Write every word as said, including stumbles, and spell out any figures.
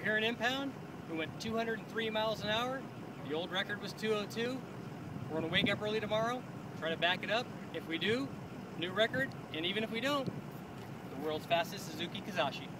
here in Impound, we went two hundred three miles an hour. The old record was two oh two. We're gonna wake up early tomorrow, try to back it up. If we do, new record, and even if we don't, the world's fastest Suzuki Kizashi.